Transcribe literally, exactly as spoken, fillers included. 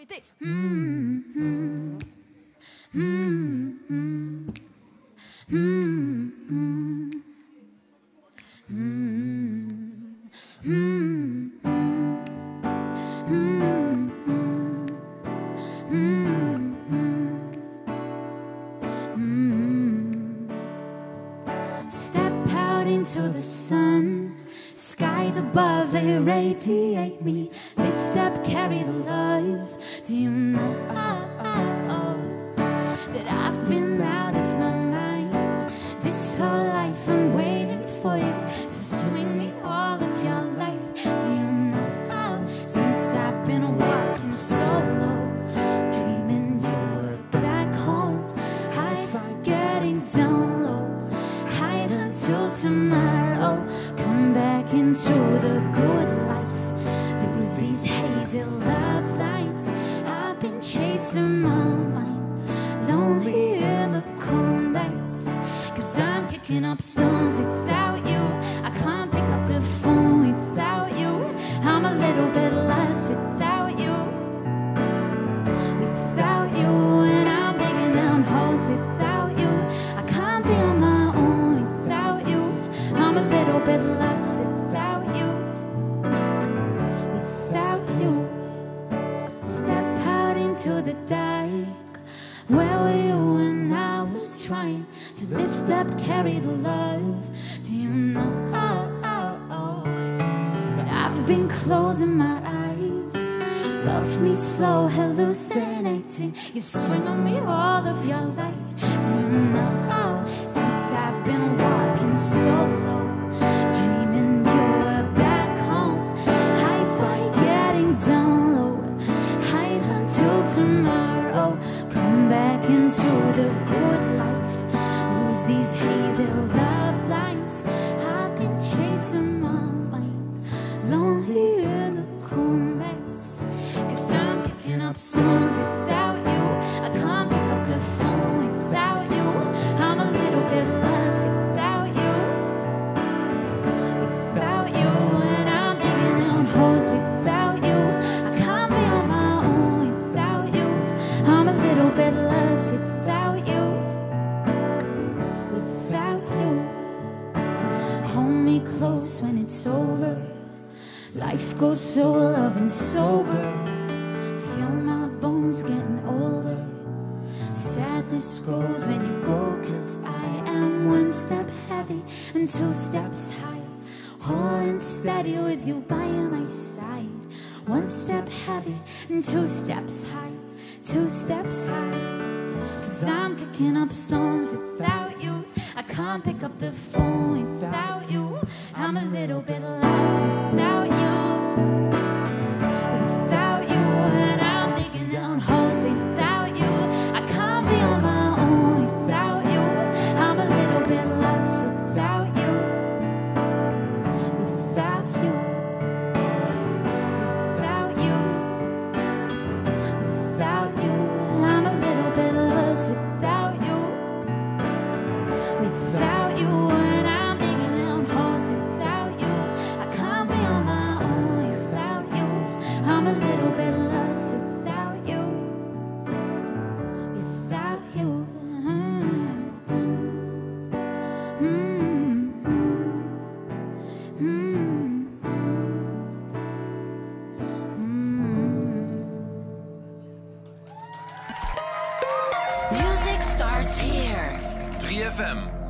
three. Mm-hmm. Mm-hmm. Mm-hmm. Mm-hmm. Step out into the sun. Skies above, they radiate me. Lift up, carry the love. Do you know that I've been out of my mind? This whole life I'm waiting for you to swing me all of your light. Do you know, since I've been walking solo, dreaming you were back home, hide, getting down low, hide until tomorrow, come back into the good life. There's these hazy love lines, I've been chasing my mind, lonely in the cold nights, cause I'm picking up stones without you. I can't pick up the phone without you. I'm a little bit lost without you. Without you, and I'm digging down holes without you. I can't be on my own without you. I'm a little bit lost without you. Without you. Step out into the dark. Where were you when I was trying to lift up, carry the love? Do you know that I've been closing my eyes? Love me slow, hallucinating. You swing on me all of your light. Do you know, since I've been walking solo, dreaming you were back home, high-fi getting down low, hide until tomorrow, come back into the good life. Lose these hazy love lines, I've been chasing my mind, lonely in the cold nights, cause I'm picking up stones without you. I can't pick up the phone without you. I'm a little bit lost without you. Without you, and I'm digging down holes without you. I can't be on my own without you. I'm a little bit lost without you. Without you. Hold me close when it's over. Life goes so loving sober. Feel my bones getting older. Sadness grows when you go, cause I am one step heavy and two steps high, holding steady with you by my side. One step heavy and two steps high, two steps high. Cause I'm picking up stones without you. I can't pick up the phone without you. I'm a little bit lost without you. Without you, and I'm digging down holes without you. I can't be on my own without you. I'm a little bit lost without you. Without you. Without you. Without you. I'm a little bit lost without you. Without you, and I'm digging down holes without you. I can't be on my own without you. I'm a little bit lost without you. Without you. Mm-hmm. Mm-hmm. Music starts here. drie F M.